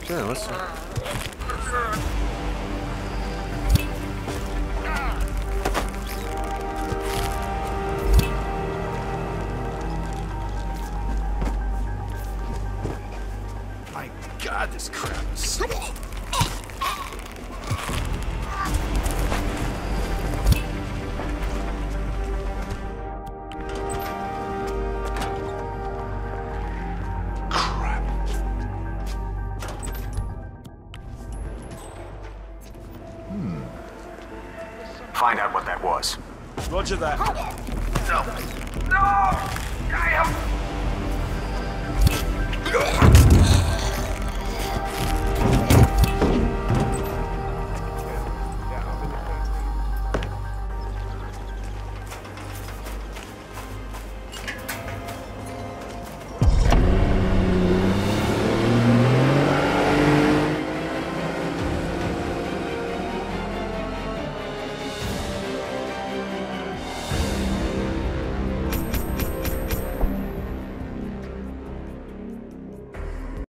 Yeah, what's that? My God, this crap is... Find out what that was. Roger that. No! No! I am...